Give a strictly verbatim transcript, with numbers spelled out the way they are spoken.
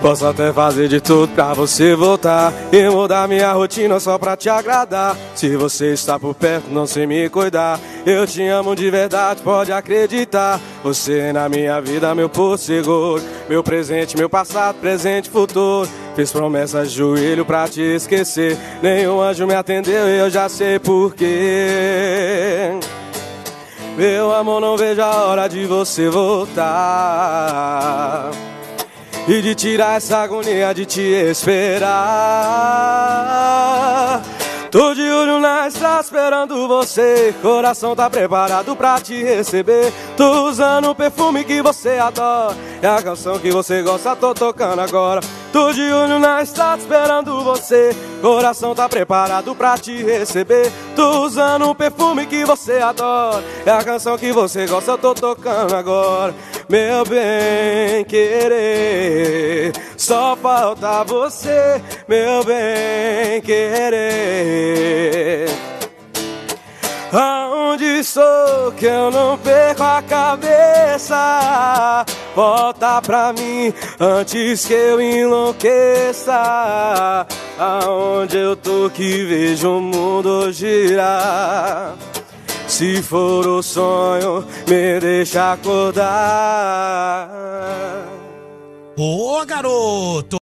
Posso até fazer de tudo pra você voltar e mudar minha rotina só pra te agradar. Se você está por perto, não sei me cuidar. Eu te amo de verdade, pode acreditar. Você na minha vida, meu porto seguro, meu presente, meu passado, presente, futuro. Fiz promessas de joelho pra te esquecer. Nenhum anjo me atendeu e eu já sei porquê. Meu amor, não vejo a hora de você voltar e de tirar essa agonia de te esperar. Tô de olho na estrada esperando você, coração tá preparado pra te receber. Tô usando o perfume que você adora, é a canção que você gosta, tô tocando agora. Tô de olho na estrada esperando você, coração tá preparado pra te receber. Tô usando o perfume que você adora, é a canção que você gosta, eu tô tocando agora. Meu bem querer, só falta você, meu bem querer. Aonde estou que eu não perco a cabeça? Volta pra mim antes que eu enlouqueça. Aonde eu tô que vejo o mundo girar? Se for o sonho, me deixa acordar. Ô, garoto!